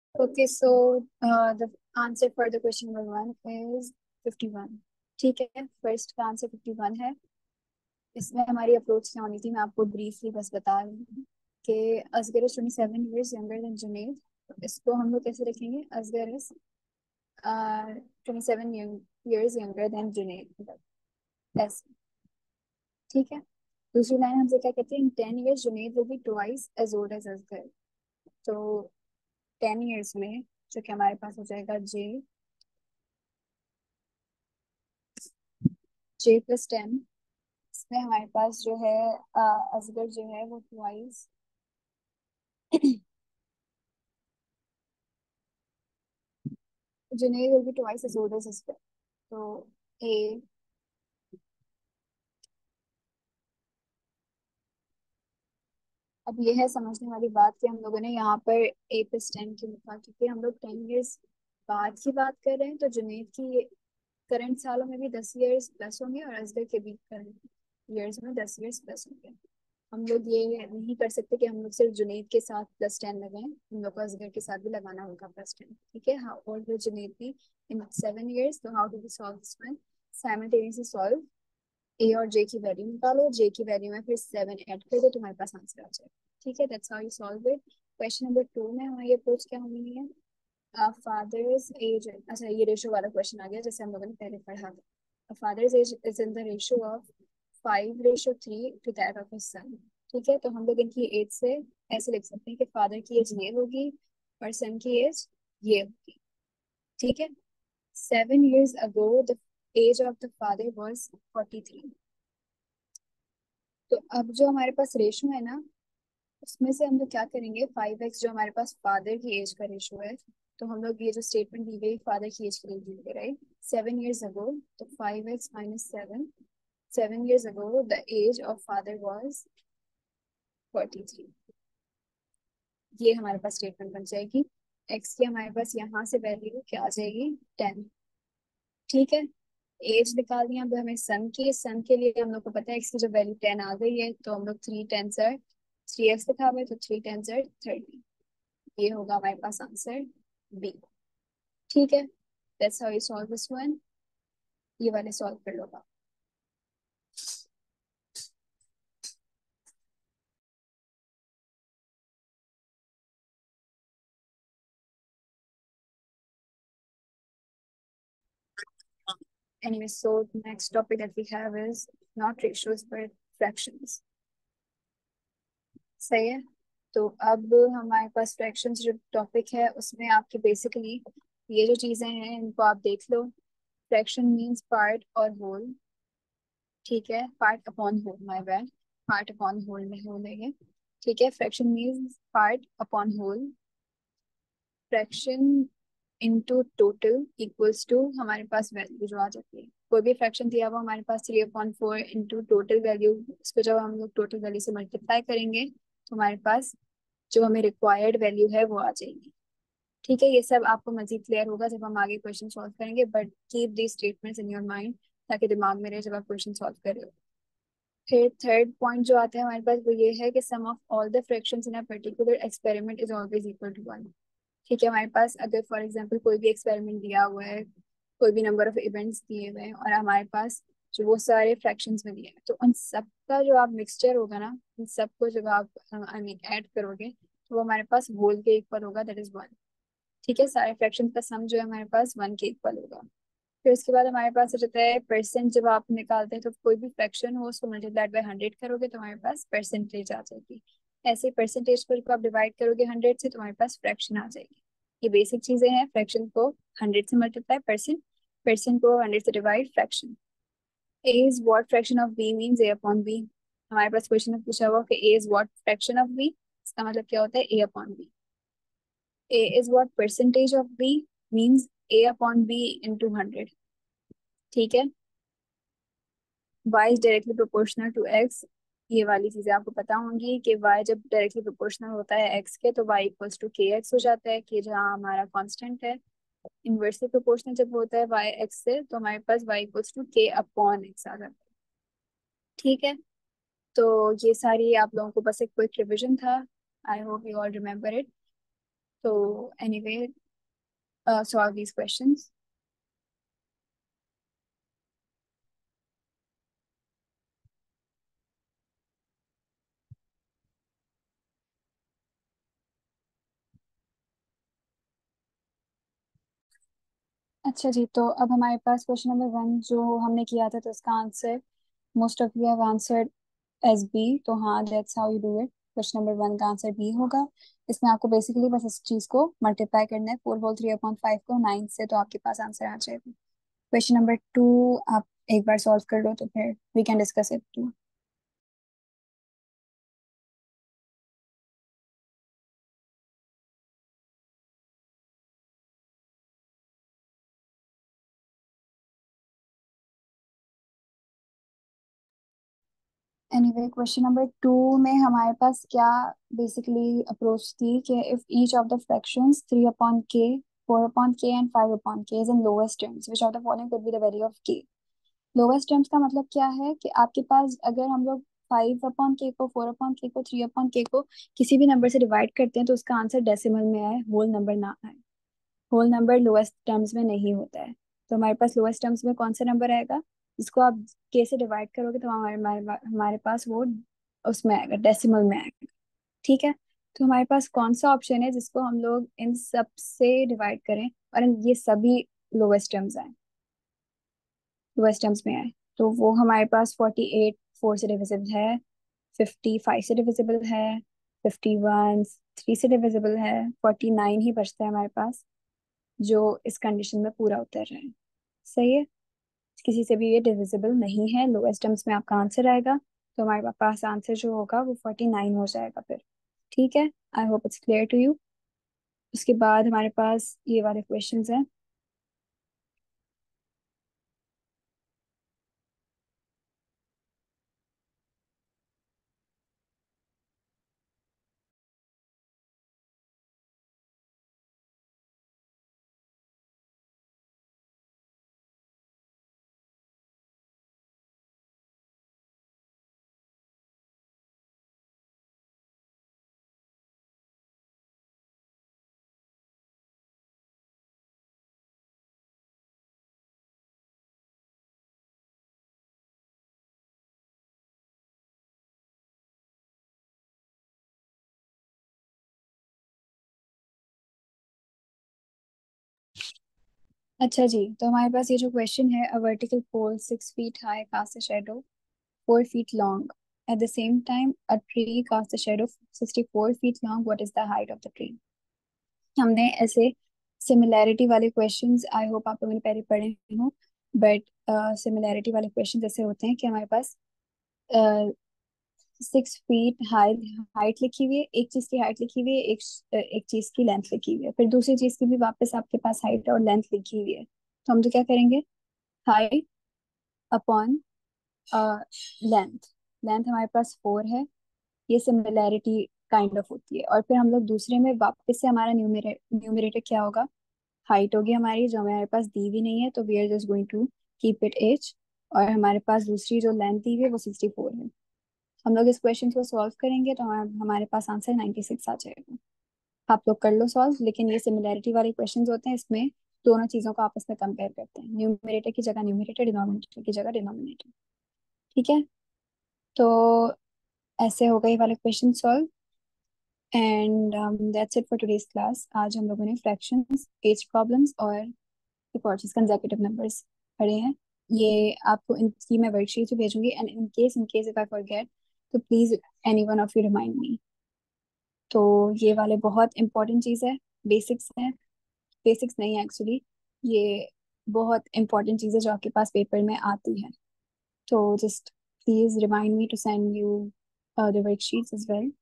Okay so the answer for the question number one is 51। ठीक है, first का answer 51 है। इसमें हमारी अप्रोच क्या होनी थी, मैं आपको ब्रीफली बस बता रही हूँ कि Asgar is 27 years younger than Junaid. तो इसको हम लोग कैसे लिखेंगे, Asgar is 27 years younger than Junaid, ऐसे। ठीक है, दूसरी लाइन हमसे क्या कहते हैं, in 10 years Junaid will be twice as old as Asgar. तो 10 ईयर्स में जो कि हमारे पास हो जाएगा जे प्लस 10। इसमें हमारे पास जो है असगर जो है वो twice Junaid will be twice as old as Asgar. तो ए, अब ये है समझने वाली बात कि हम लोगों ने यहाँ पर ए प्लस 10 क्यों लिखा, क्योंकि हम लोग 10 ईयर्स बाद की बात कर रहे हैं। तो जुनेद की करंट सालों में भी 10 ईयर्स प्लस होंगे और असगर के भी करंट ईयर्स में 10 ईयर्स प्लस होंगे। हम लोग ये नहीं कर सकते कि हम लोग सिर्फ जुनेद के साथ +10 लगाएं, हम लोग को असगर के साथ भी लगाना होगा +10। ठीक है, हाँ, और फिर जुनेद भी इन 7 ईयर्स। तो how do we solve this one, simultaneously solve. A और जे की वैल्यू निकालो, जे की वैल्यू में फिर 7 ऐड कर दो, तुम्हारे पास आंसर आ जाएगा। ठीक है, that's how you solve it. Question number 2 में हमारी अप्रोच क्या होनी है, फादर्स एज, अच्छा ये रेशो वाला क्वेश्चन आ गया जैसे हम लोगों ने पहले पढ़ा था। Father's age is in the ratio of 5:3 to that of his son. ठीक है, तो हम लोग इनकी एज से ऐसे लिख सकते हैं कि फादर की एज ये होगी और सन की एज ये होगी। ठीक है, 7 years ago the age of the father was 43। तो अब जो हमारे पास रेशो है ना, उसमें से हम लोग क्या करेंगे, 5x जो हमारे पास फादर की एज का रेशो है, तो हम लोग ये जो स्टेटमेंट दी गई फादर की एज के लिए दी गई, राइट, 7 years ago, तो 5x - 7, 7 years ago the age of father was 43। ये हमारे पास स्टेटमेंट बन जाएगी। x की हमारे पास यहाँ से वैल्यू क्या आ जाएगी, 10। ठीक है, एज निकाल दिया। अब हमें सन के लिए हम लोग को पता है x की जो वैल्यू 10 आ गई है, तो हम लोग 3 10 3x लिखा हुआ है, तो 3 10 30। ये होगा हमारे पास आंसर बी। ठीक है, that's how you solve this one. ये वाले सॉल्व कर लो आप। Anyway, so next topic that we have is not ratios but fractions. सही है, तो अब हमारे पास फ्रैक्शंस जो टॉपिक है उसमें आपकी बेसिकली ये जो चीजें हैं इनको आप देख लो। फ्रैक्शन मींस पार्ट और होल। ठीक है, part upon whole, my bad, part upon whole में होल है ये। ठीक है, fraction means part upon whole. Fraction into total equals to हमारे पास वैल्यू जो आ जाती है, कोई भी फ्रैक्शन दिया हुआ हमारे पास 3/4 इंटू टोटल वैल्यू, इसको जब हम लोग टोटल वैल्यू से मल्टीप्लाई करेंगे तो हमारे पास जो हमें रिक्वायर्ड वैल्यू है वो आ जाएगी। ठीक है, ये सब आपको मजीद क्लियर होगा जब हम आगे क्वेश्चन सॉल्व करेंगे, but keep these statements in your mind ताकि दिमाग में रहे जब आप क्वेश्चन सॉल्व कर रहे हो। फिर थर्ड पॉइंट जो आता है हमारे पास वो ये है कि sum of all the fractions in a particular experiment is always equal to 1। ठीक है, हमारे पास अगर फॉर एग्जांपल कोई भी एक्सपेरिमेंट दिया हुआ है, कोई भी नंबर ऑफ इवेंट्स दिए हुए हैं और हमारे पास जो वो सारे फ्रैक्शंस में दिए हैं, तो उन सब का जो आप मिक्सचर होगा ना, उन सबको जब आप आई मीन ऐड करोगे तो वो हमारे पास होल के इक्वल होगा, दैट इज 1। ठीक है, सारे फ्रैक्शन का सम जो है हमारे पास 1 के इक्वल होगा। फिर उसके बाद हमारे पास हो जाता है परसेंट। जब आप निकालते हैं तो कोई भी फ्रैक्शन हो उसको मल्टीप्लाइड बाय 100 करोगे तो हमारे पास परसेंटेज आ जाएगी। ऐसे परसेंटेज को आप डिवाइड करोगे 100 से तो हमारे पास फ्रैक्शन आ जाएगी। ये बेसिक चीजें हैं, फ्रैक्शन को 100 से मल्टीप्लाई परसेंट, परसेंट को 100 से divide fraction. A is what fraction of B means A upon B. हमारे पास क्वेश्चन में पूछा हुआ कि A is what fraction of B, इसका मतलब क्या होता है, A upon B. A is what percentage of B means A upon B into 100। ठीक है, Y is directly proportional to X। ये वाली चीजें आपको पता होंगी कि Y जब डायरेक्टली प्रोपोर्शनल होता है X के तो Y इक्वल्स टू KX हो जाता है, कि जहाँ हमारा कांस्टेंट है। इनवर्सली प्रोपोर्शनल जब होता है Y X से तो हमारे पास Y equals to K upon X आ जाता है। ठीक है, तो ये सारी आप लोगों को बस एक क्विक रिविजन था। I hope you all remember it. तो एनीवे, सॉल्व दीज क्वेश्चंस। अच्छा जी, तो अब हमारे पास क्वेश्चन नंबर वन जो हमने किया था, तो इसका answer most of you have answered as B. तो हाँ, that's how you do it. Question number one का आंसर बी होगा। इसमें आपको बेसिकली बस इस चीज को मल्टीप्लाई करना है, 4 होल 3/5 को 9 से, तो आपके पास आंसर आ जाएगा। क्वेश्चन नंबर टू आप एक बार सॉल्व कर लो, तो फिर we can discuss it too. Anyway, question number two में हमारे पास क्या बेसिकली अप्रोच थी कि if each of the fractions 3/k, 4/k and 5/k is in lowest terms, which of the following could be the value of k। Lowest terms का मतलब क्या है कि आपके पास अगर हम लोग 5/k को, 4/k को, 3/k को किसी भी नंबर से डिवाइड करते हैं, तो उसका आंसर डेसिमल में आए, होल नंबर ना आए। होल नंबर लोएस्ट टर्म्स में नहीं होता है। तो हमारे पास लोएस्ट टर्म्स में कौन सा नंबर आएगा जिसको आप के से डिवाइड करोगे, तो हमारे हमारे हमारे पास वो उसमें आएगा, डेसिमल में आएगा। ठीक है। तो हमारे पास कौन सा ऑप्शन है जिसको हम लोग इन सब से डिवाइड करें और ये सभी लोएस्ट टर्म्स आए, लोएस्ट टर्म्स में आए। तो वो हमारे पास 48 4 से डिविजिबल है, 55 से डिविजिबल है, 51 3 से डिविजिबल है, 49 ही बचता है हमारे पास जो इस कंडीशन में पूरा उतर रहा है। सही है। किसी से भी ये डिविजिबल नहीं है, लोएस्ट टर्म्स में आपका आंसर आएगा। तो हमारे पास आंसर जो होगा वो 49 हो जाएगा फिर। ठीक है। I hope it's clear to you. उसके बाद हमारे पास ये वाले क्वेश्चंस हैं। अच्छा जी, तो हमारे पास ये जो क्वेश्चन है, a vertical pole 6 feet high cast a shadow 4 feet long, at the same time a tree casts a shadow 64 feet long, what is the height of the tree? हमने ऐसे सिमिलैरिटी वाले क्वेश्चंस, आई होप आप लोगों ने पहले पढ़े हो, but similarity वाले क्वेश्चंस ऐसे होते हैं कि हमारे पास 6 feet हाई हाइट लिखी हुई है, एक चीज की हाइट लिखी हुई है, एक चीज की लेंथ लिखी हुई है, फिर दूसरी चीज की भी वापस आपके पास हाइट और लेंथ लिखी हुई है। तो हम तो क्या करेंगे, हाइट अपॉन लेंथ। लेंथ हमारे पास 4 है, ये सिमिलैरिटी काइंड ऑफ होती है। और फिर हम लोग दूसरे में वापस से हमारा न्यूमरेटर क्या होगा, हाइट होगी हमारी, जो हमारे पास दी भी नहीं है, तो we are just going to keep it H. और हमारे पास दूसरी जो लेंथ दी हुई है वो 64 है। हम लोग इस क्वेश्चन को सॉल्व करेंगे तो हमारे पास आंसर 96 आ जाएगा। आप लोग कर लो सॉल्व, लेकिन ये सिमिलैरिटी वाले क्वेश्चंस होते हैं, इसमें दोनों चीजों को आपस में कंपेयर करते हैं, न्यूमरेटर की जगह न्यूमरेटर, डिनोमिनेटर की जगह डिनोमिनेटर। ठीक है। तो ऐसे हो गए वाले question solve. And that's it for today's class. आज हम लोगों ने फ्रैक्शंस, एज प्रॉब्लम्स और एक और चीज कंसेक्यूटिव नंबर्स पढ़े हैं। ये आपको इनकी मैं वर्कशीट भेजूंगी, and in case if I forget, तो please any one of you remind me. तो ये वाले बहुत इंपॉर्टेंट चीज़ है, बेसिक्स है, बेसिक्स नहीं है एक्चुअली, ये बहुत इंपॉर्टेंट चीज़ है जो आपके पास पेपर में आती है। तो just please remind me to send you the worksheets as well.